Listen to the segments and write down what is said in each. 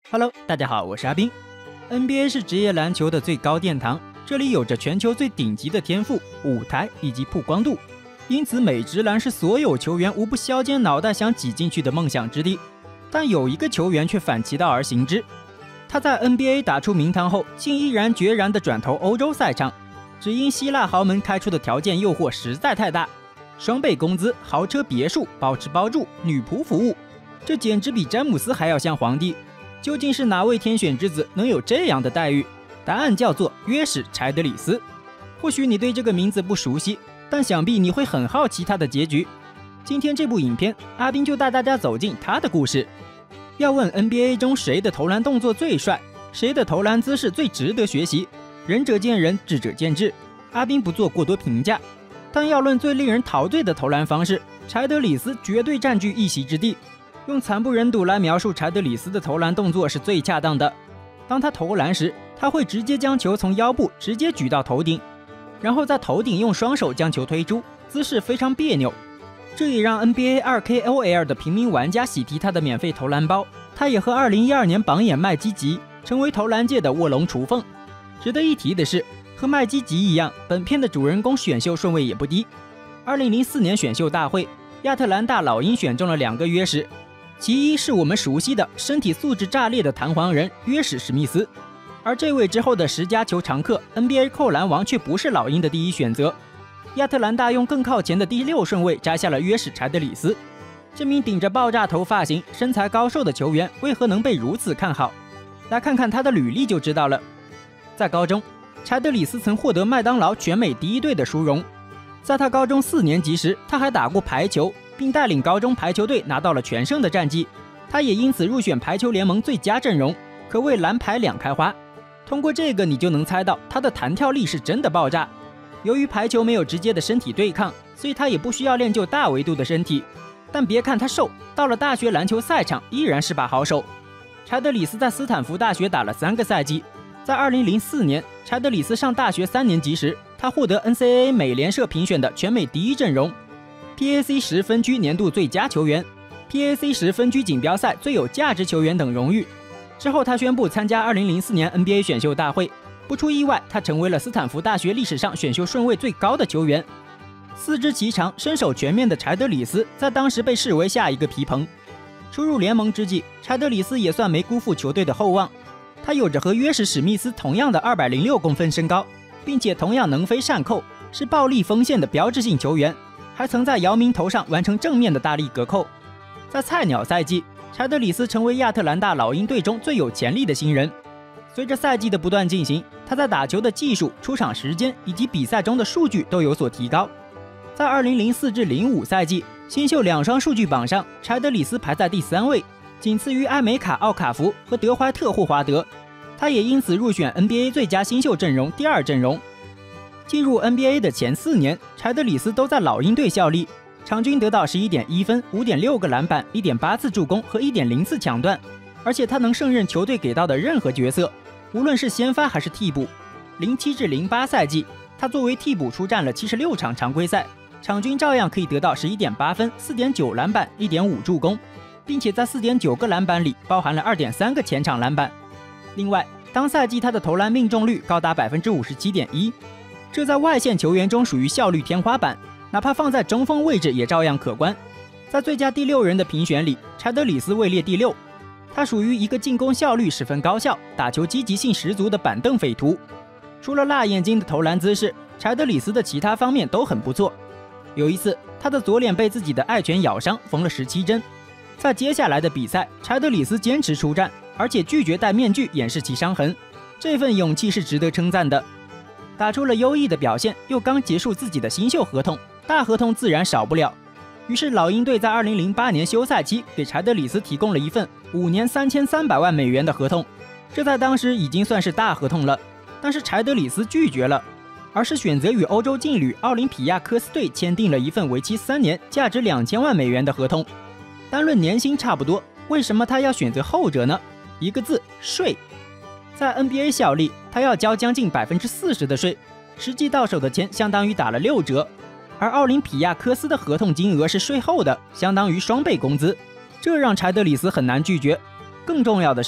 Hello， 大家好，我是阿斌。NBA 是职业篮球的最高殿堂，这里有着全球最顶级的天赋、舞台以及曝光度，因此美职篮是所有球员无不削尖脑袋想挤进去的梦想之地。但有一个球员却反其道而行之，他在 NBA 打出名堂后，竟毅然决然地转投欧洲赛场，只因希腊豪门开出的条件诱惑实在太大，双倍工资、豪车别墅、包吃包住、女仆服务，这简直比詹姆斯还要像皇帝。究竟是哪位天选之子能有这样的待遇？答案叫做约什·柴德里斯。或许你对这个名字不熟悉，但想必你会很好奇他的结局。今天这部影片，阿斌就带大家走进他的故事。要问 NBA 中谁的投篮动作最帅，谁的投篮姿势最值得学习，仁者见仁，智者见智，阿斌不做过多评价。但要论最令人陶醉的投篮方式，柴德里斯绝对占据一席之地。用惨不忍睹来描述柴德里斯的投篮动作是最恰当的。当他投篮时，他会直接将球从腰部直接举到头顶，然后在头顶用双手将球推出，姿势非常别扭。这也让 NBA 2KOL 的平民玩家喜提他的免费投篮包。他也和2012年榜眼麦基吉成为投篮界的卧龙雏凤。值得一提的是，和麦基吉一样，本片的主人公选秀顺位也不低。2004年选秀大会，亚特兰大老鹰选中了2个约什。其一是我们熟悉的身体素质炸裂的弹簧人约什·史密斯，而这位之后的10加球常客 NBA 扣篮王却不是老鹰的第一选择。亚特兰大用更靠前的第6顺位摘下了约什·柴德里斯。这名顶着爆炸头发型、身材高瘦的球员为何能被如此看好？来看看他的履历就知道了。在高中，柴德里斯曾获得麦当劳全美第1队的殊荣。在他高中4年级时，他还打过排球，并带领高中排球队拿到了全胜的战绩。他也因此入选排球联盟最佳阵容，可谓蓝牌2开花。通过这个你就能猜到他的弹跳力是真的爆炸。由于排球没有直接的身体对抗，所以他也不需要练就大维度的身体。但别看他瘦，到了大学篮球赛场依然是把好手。柴德里斯在斯坦福大学打了3个赛季。在2004年，柴德里斯上大学3年级时，他获得 NCAA 美联社评选的全美第1阵容， PAC 10分区年度最佳球员， PAC 10分区锦标赛最有价值球员等荣誉。之后他宣布参加2004年 NBA 选秀大会，不出意外，他成为了斯坦福大学历史上选秀顺位最高的球员。四肢颀长、身手全面的柴德里斯在当时被视为下一个皮蓬。初入联盟之际，柴德里斯也算没辜负球队的厚望。他有着和约什·史密斯同样的206公分身高，并且同样能飞善扣，是暴力锋线的标志性球员，还曾在姚明头上完成正面的大力隔扣。在菜鸟赛季，柴德里斯成为亚特兰大老鹰队中最有潜力的新人。随着赛季的不断进行，他在打球的技术、出场时间以及比赛中的数据都有所提高。在2004至05赛季新秀2双数据榜上，柴德里斯排在第3位，仅次于艾梅卡·奥卡福和德怀特·霍华德。他也因此入选 NBA 最佳新秀阵容第2阵容。进入 NBA 的前4年，柴德里斯都在老鹰队效力，场均得到 11.1 分、5.6个篮板、1.8次助攻和 1.0次抢断，而且他能胜任球队给到的任何角色，无论是先发还是替补。07至08赛季，他作为替补出战了76场常规赛，场均照样可以得到 11.8 分、4.9篮板、1.5助攻，并且在 4.9 个篮板里包含了 2.3 个前场篮板。另外，当赛季他的投篮命中率高达 57.1%， 这在外线球员中属于效率天花板，哪怕放在中锋位置也照样可观。在最佳第6人的评选里，柴德里斯位列第6。他属于一个进攻效率十分高效、打球积极性十足的板凳匪徒。除了辣眼睛的投篮姿势，柴德里斯的其他方面都很不错。有一次，他的左脸被自己的爱犬咬伤，缝了17针。在接下来的比赛，柴德里斯坚持出战，而且拒绝戴面具掩饰其伤痕，这份勇气是值得称赞的。打出了优异的表现，又刚结束自己的新秀合同，大合同自然少不了。于是老鹰队在2008年休赛期给柴德里斯提供了一份5年3300万美元的合同，这在当时已经算是大合同了。但是柴德里斯拒绝了，而是选择与欧洲劲旅奥林匹亚科斯队签订了一份为期3年、价值2000万美元的合同。单论年薪差不多，为什么他要选择后者呢？一个字：税。在 NBA 效力，他要交将近 40% 的税，实际到手的钱相当于打了6折。而奥林匹亚科斯的合同金额是税后的，相当于双倍工资，这让柴德里斯很难拒绝。更重要的是，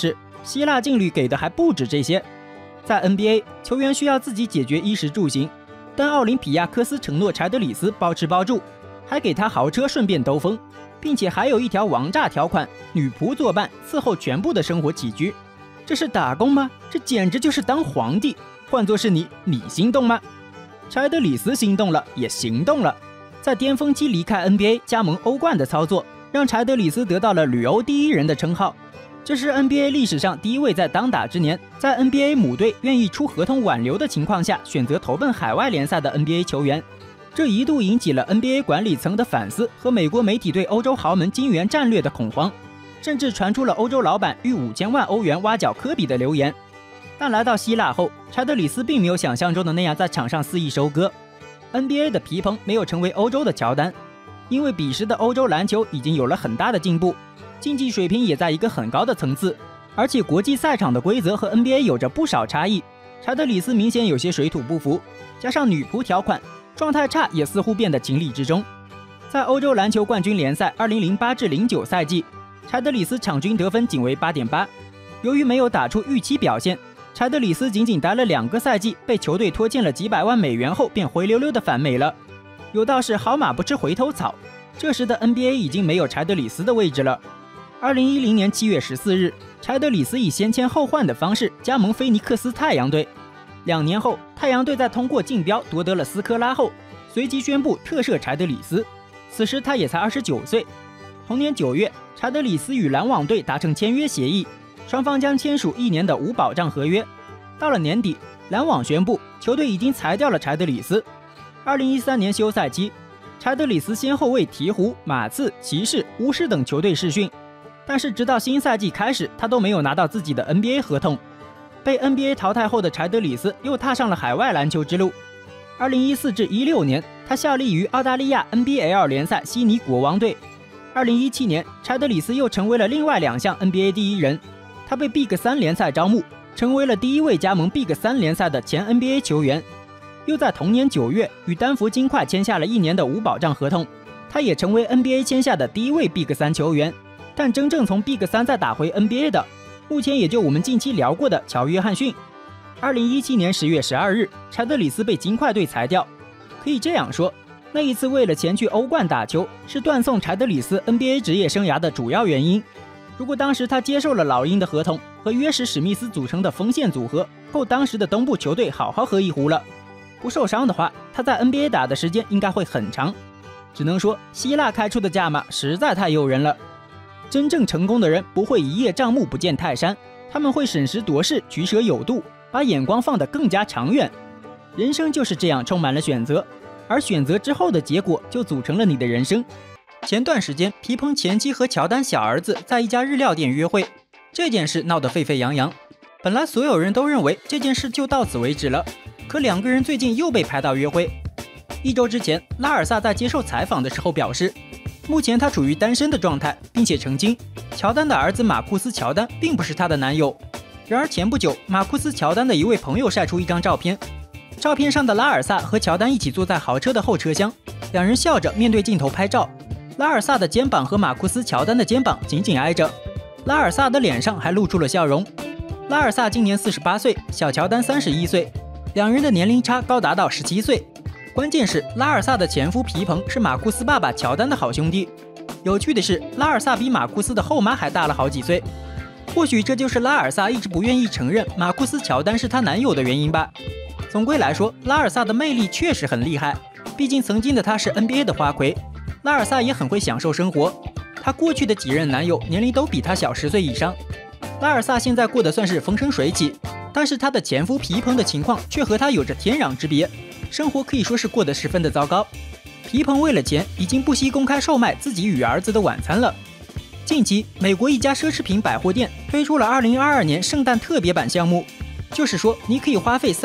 希腊劲旅给的还不止这些。在 NBA， 球员需要自己解决衣食住行，但奥林匹亚科斯承诺柴德里斯包吃包住，还给他豪车顺便兜风，并且还有一条王炸条款，女仆作伴伺候全部的生活起居。这是打工吗？这简直就是当皇帝。换作是你，你心动吗？柴德里斯心动了，也行动了。在巅峰期离开 NBA 加盟欧冠的操作，让柴德里斯得到了旅欧第一人的称号。这是 NBA 历史上第一位在当打之年，在 NBA 母队愿意出合同挽留的情况下，选择投奔海外联赛的 NBA 球员。这一度引起了 NBA 管理层的反思和美国媒体对欧洲豪门金援战略的恐慌，甚至传出了欧洲老板逾5000万欧元挖角科比的流言。但来到希腊后，柴德里斯并没有想象中的那样在场上肆意收割。NBA 的皮蓬没有成为欧洲的乔丹，因为彼时的欧洲篮球已经有了很大的进步，竞技水平也在一个很高的层次，而且国际赛场的规则和 NBA 有着不少差异。柴德里斯明显有些水土不服，加上女仆条款，状态差也似乎变得情理之中。在欧洲篮球冠军联赛2008-09赛季，柴德里斯场均得分仅为 8.8， 由于没有打出预期表现，柴德里斯仅仅待了2个赛季，被球队拖欠了几百万美元后便灰溜溜的返美了。有道是好马不吃回头草，这时的 NBA 已经没有柴德里斯的位置了。2010年7月14日，柴德里斯以先签后换的方式加盟菲尼克斯太阳队。2年后，太阳队在通过竞标夺得了斯科拉后，随即宣布特赦柴德里斯。此时他也才29岁。同年9月，柴德里斯与篮网队达成签约协议，双方将签署1年的无保障合约。到了年底，篮网宣布球队已经裁掉了柴德里斯。2013年休赛期，柴德里斯先后为鹈鹕、马刺、骑士、巫师等球队试训，但是直到新赛季开始，他都没有拿到自己的 NBA 合同。被 NBA 淘汰后的柴德里斯又踏上了海外篮球之路。2014-16年，他效力于澳大利亚 NBL 联赛悉尼国王队。2017年，柴德里斯又成为了另外2项 NBA 第一人，他被 Big 3联赛招募，成为了第一位加盟 Big 3联赛的前 NBA 球员。又在同年9月与丹佛金块签下了1年的无保障合同，他也成为 NBA 签下的第一位 Big 3球员。但真正从 Big 3再打回 NBA 的，目前也就我们近期聊过的乔约翰逊。2017年10月12日，柴德里斯被金块队裁掉。可以这样说，那一次为了前去欧冠打球，是断送柴德里斯 NBA 职业生涯的主要原因。如果当时他接受了老鹰的合同，和约什·史密斯组成的锋线组合，够当时的东部球队好好喝一壶了。不受伤的话，他在 NBA 打的时间应该会很长。只能说，希腊开出的价码实在太诱人了。真正成功的人不会一叶障目不见泰山，他们会审时度势，取舍有度，把眼光放得更加长远。人生就是这样，充满了选择，而选择之后的结果就组成了你的人生。前段时间，皮蓬前妻和乔丹小儿子在一家日料店约会，这件事闹得沸沸扬扬。本来所有人都认为这件事就到此为止了，可2个人最近又被拍到约会。1周之前，拉尔萨在接受采访的时候表示，目前他处于单身的状态，并且澄清乔丹的儿子马库斯·乔丹并不是他的男友。然而前不久，马库斯·乔丹的一位朋友晒出一张照片，照片上的拉尔萨和乔丹一起坐在豪车的后车厢，2人笑着面对镜头拍照。拉尔萨的肩膀和马库斯·乔丹的肩膀紧紧挨着，拉尔萨的脸上还露出了笑容。拉尔萨今年48岁，小乔丹31岁，2人的年龄差高达到17岁。关键是拉尔萨的前夫皮蓬是马库斯爸爸乔丹的好兄弟。有趣的是，拉尔萨比马库斯的后妈还大了好几岁。或许这就是拉尔萨一直不愿意承认马库斯·乔丹是她男友的原因吧。总归来说，拉尔萨的魅力确实很厉害，毕竟曾经的她是 NBA 的花魁。拉尔萨也很会享受生活，她过去的几任男友年龄都比她小10岁以上。拉尔萨现在过得算是风生水起，但是她的前夫皮蓬的情况却和她有着天壤之别，生活可以说是过得十分的糟糕。皮蓬为了钱，已经不惜公开售卖自己与儿子的晚餐了。近期，美国一家奢侈品百货店推出了2022年圣诞特别版项目，就是说你可以花费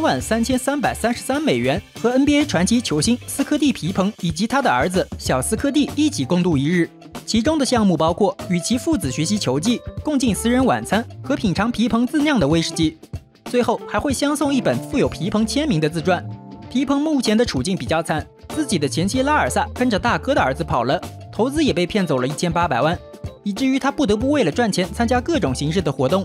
33.3333美元和 NBA 传奇球星斯科蒂·皮蓬以及他的儿子小斯科蒂一起共度一日。其中的项目包括与其父子学习球技、共进私人晚餐和品尝皮蓬自酿的威士忌，最后还会相送一本附有皮蓬签名的自传。皮蓬目前的处境比较惨，自己的前妻拉尔萨跟着大哥的儿子跑了，投资也被骗走了1800万，以至于他不得不为了赚钱参加各种形式的活动。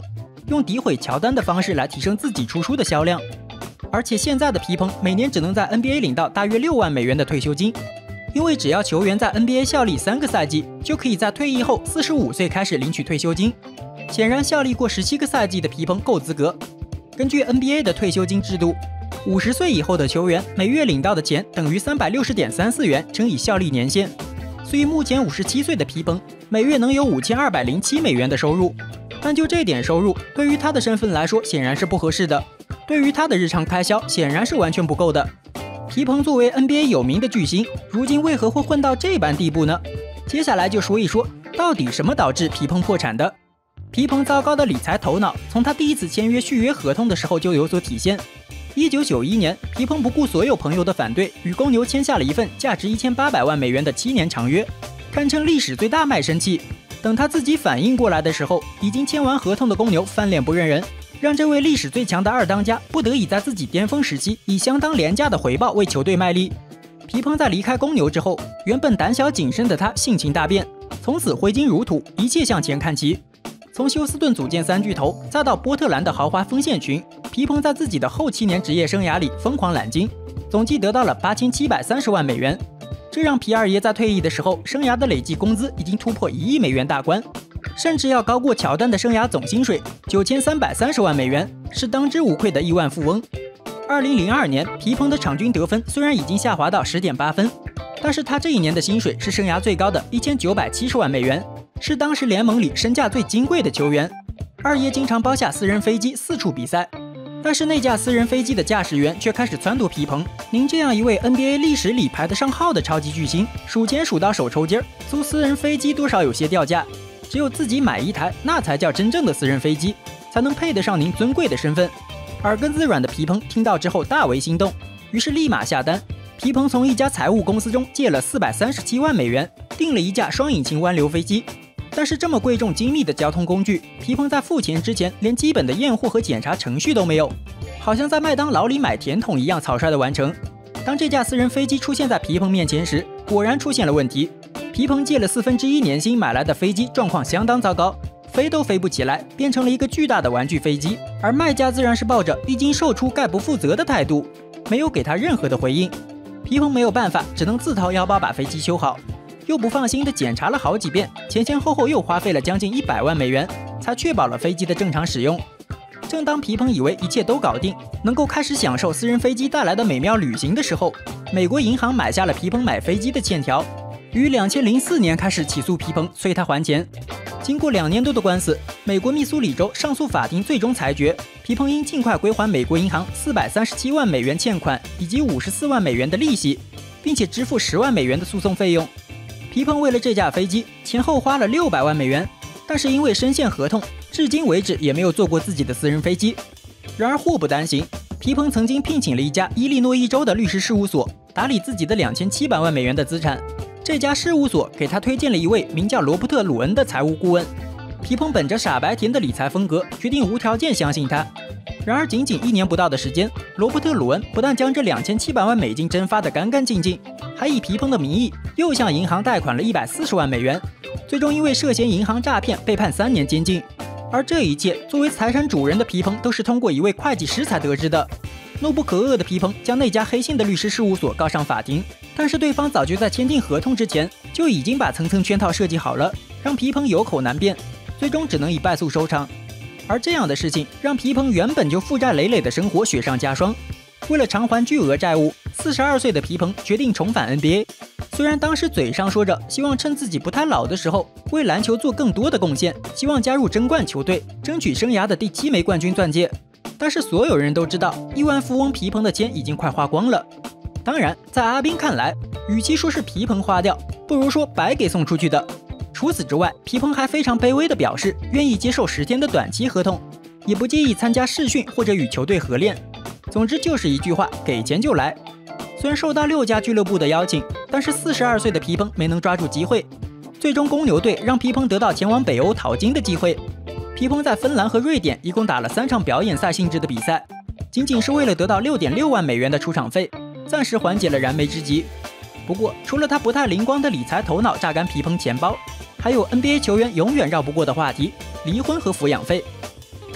用诋毁乔丹的方式来提升自己出书的销量。而且现在的皮蓬每年只能在 NBA 领到大约6万美元的退休金，因为只要球员在 NBA 效力3个赛季，就可以在退役后45岁开始领取退休金。显然，效力过17个赛季的皮蓬够资格。根据 NBA 的退休金制度，50岁以后的球员每月领到的钱等于360.34元乘以效力年限，所以目前57岁的皮蓬每月能有5207美元的收入。但就这点收入，对于他的身份来说显然是不合适的，对于他的日常开销显然是完全不够的。皮蓬作为 NBA 有名的巨星，如今为何会混到这般地步呢？接下来就说一说，到底什么导致皮蓬破产的。皮蓬糟糕的理财头脑，从他第一次签约续约合同的时候就有所体现。1991年，皮蓬不顾所有朋友的反对，与公牛签下了一份价值1800万美元的7年长约，堪称历史最大卖身契。等他自己反应过来的时候，已经签完合同的公牛翻脸不认人，让这位历史最强的二当家不得已在自己巅峰时期以相当廉价的回报为球队卖力。皮蓬在离开公牛之后，原本胆小谨慎的他性情大变，从此挥金如土，一切向前看齐。从休斯顿组建3巨头，再到波特兰的豪华锋线群，皮蓬在自己的后7年职业生涯里疯狂揽金，总计得到了8730万美元。这让皮二爷在退役的时候，生涯的累计工资已经突破1亿美元大关，甚至要高过乔丹的生涯总薪水9330万美元，是当之无愧的亿万富翁。2002年，皮蓬的场均得分虽然已经下滑到10.8分，但是他这一年的薪水是生涯最高的1970万美元，是当时联盟里身价最金贵的球员。二爷经常包下私人飞机四处比赛，但是那架私人飞机的驾驶员却开始撺掇皮蓬：“您这样一位 NBA 历史里排得上号的超级巨星，数钱数到手抽筋儿，租私人飞机多少有些掉价，只有自己买一台，那才叫真正的私人飞机，才能配得上您尊贵的身份。”耳根子软的皮蓬听到之后大为心动，于是立马下单。皮蓬从一家财务公司中借了437万美元，订了一架双引擎湾流飞机。但是这么贵重精密的交通工具，皮蓬在付钱之前连基本的验货和检查程序都没有，好像在麦当劳里买甜筒一样草率的完成。当这架私人飞机出现在皮蓬面前时，果然出现了问题。皮蓬借了1/4年薪买来的飞机状况相当糟糕，飞都飞不起来，变成了一个巨大的玩具飞机。而卖家自然是抱着一经售出概不负责的态度，没有给他任何的回应。皮蓬没有办法，只能自掏腰包把飞机修好，又不放心地检查了好几遍，前后又花费了将近100万美元，才确保了飞机的正常使用。正当皮蓬以为一切都搞定，能够开始享受私人飞机带来的美妙旅行的时候，美国银行买下了皮蓬买飞机的欠条，于2004年开始起诉皮蓬，催他还钱。经过2年多的官司，美国密苏里州上诉法庭最终裁决，皮蓬应尽快归还美国银行437万美元欠款以及54万美元的利息，并且支付10万美元的诉讼费用。皮蓬为了这架飞机前后花了600万美元，但是因为深陷合同，至今为止也没有坐过自己的私人飞机。然而祸不单行，皮蓬曾经聘请了一家伊利诺伊州的律师事务所打理自己的2700万美元的资产。这家事务所给他推荐了一位名叫罗伯特·鲁恩的财务顾问。皮蓬本着傻白甜的理财风格，决定无条件相信他。然而仅仅1年不到的时间，罗伯特·鲁恩不但将这2700万美金蒸发得干干净净，还以皮蓬的名义又向银行贷款了140万美元，最终因为涉嫌银行诈骗被判3年监禁。而这一切，作为财产主人的皮蓬都是通过一位会计师才得知的。怒不可遏的皮蓬将那家黑心的律师事务所告上法庭，但是对方早就在签订合同之前就已经把层层圈套设计好了，让皮蓬有口难辩，最终只能以败诉收场。而这样的事情让皮蓬原本就负债累累的生活雪上加霜。为了偿还巨额债务，42岁的皮蓬决定重返 NBA。虽然当时嘴上说着希望趁自己不太老的时候为篮球做更多的贡献，希望加入争冠球队，争取生涯的第7枚冠军钻戒，但是所有人都知道，亿万富翁皮蓬的钱已经快花光了。当然，在阿宾看来，与其说是皮蓬花掉，不如说白给送出去的。除此之外，皮蓬还非常卑微地表示愿意接受10天的短期合同，也不介意参加试训或者与球队合练。总之就是一句话，给钱就来。虽然受到6家俱乐部的邀请，但是42岁的皮蓬没能抓住机会。最终公牛队让皮蓬得到前往北欧淘金的机会。皮蓬在芬兰和瑞典一共打了3场表演赛性质的比赛，仅仅是为了得到6.6万美元的出场费，暂时缓解了燃眉之急。不过，除了他不太灵光的理财头脑榨干皮蓬钱包，还有 NBA 球员永远绕不过的话题——离婚和抚养费。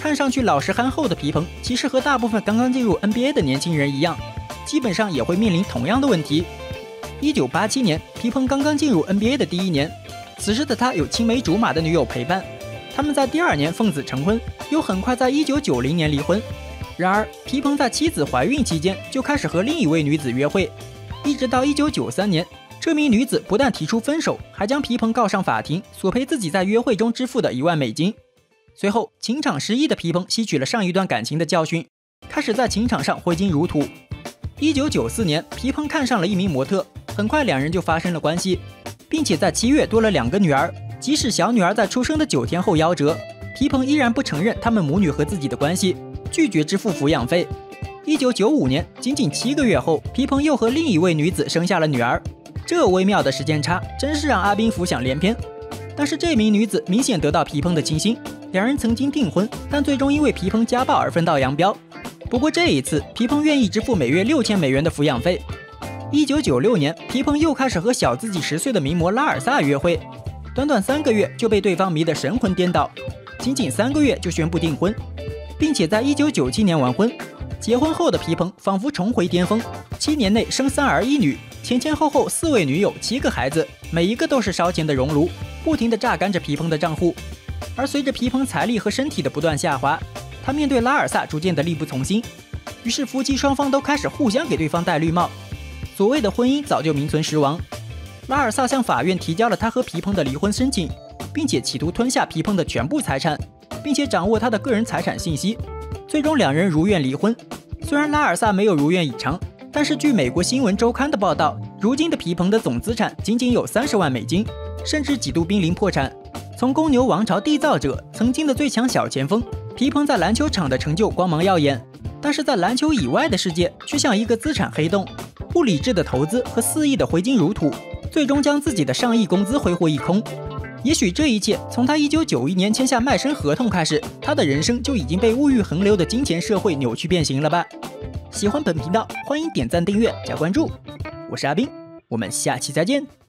看上去老实憨厚的皮蓬，其实和大部分刚刚进入 NBA 的年轻人一样，基本上也会面临同样的问题。1987年，皮蓬刚刚进入 NBA 的第一年，此时的他有青梅竹马的女友陪伴，他们在第2年奉子成婚，又很快在1990年离婚。然而，皮蓬在妻子怀孕期间就开始和另一位女子约会，一直到1993年，这名女子不但提出分手，还将皮蓬告上法庭，索赔自己在约会中支付的1万美金。随后，情场失意的皮蓬吸取了上一段感情的教训，开始在情场上挥金如土。1994年，皮蓬看上了一名模特，很快2人就发生了关系，并且在7月多了2个女儿。即使小女儿在出生的9天后夭折，皮蓬依然不承认他们母女和自己的关系，拒绝支付抚养费。1995年，仅仅7个月后，皮蓬又和另一位女子生下了女儿。这微妙的时间差，真是让阿宾浮想联翩。但是这名女子明显得到皮蓬的倾心，2人曾经订婚，但最终因为皮蓬家暴而分道扬镳。不过这一次，皮蓬愿意支付每月6000美元的抚养费。1996年，皮蓬又开始和小自己10岁的名模拉尔萨约会，短短3个月就被对方迷得神魂颠倒，仅仅3个月就宣布订婚，并且在1997年完婚。结婚后的皮蓬仿佛重回巅峰，7年内生3儿1女，前后4位女友7个孩子，每一个都是烧钱的熔炉，不停地榨干着皮蓬的账户。而随着皮蓬财力和身体的不断下滑，他面对拉尔萨逐渐的力不从心，于是夫妻双方都开始互相给对方戴绿帽。所谓的婚姻早就名存实亡。拉尔萨向法院提交了他和皮蓬的离婚申请，并且企图吞下皮蓬的全部财产，并且掌握他的个人财产信息。最终2人如愿离婚。虽然拉尔萨没有如愿以偿，但是据美国新闻周刊的报道，如今的皮蓬的总资产仅仅有30万美金，甚至几度濒临破产。从公牛王朝缔造者，曾经的最强小前锋，皮蓬在篮球场的成就光芒耀眼，但是在篮球以外的世界却像一个资产黑洞，不理智的投资和肆意的挥金如土，最终将自己的上亿工资挥霍一空。也许这一切从他1991年签下卖身合同开始，他的人生就已经被物欲横流的金钱社会扭曲变形了吧。喜欢本频道，欢迎点赞订阅加关注，我是阿斌，我们下期再见。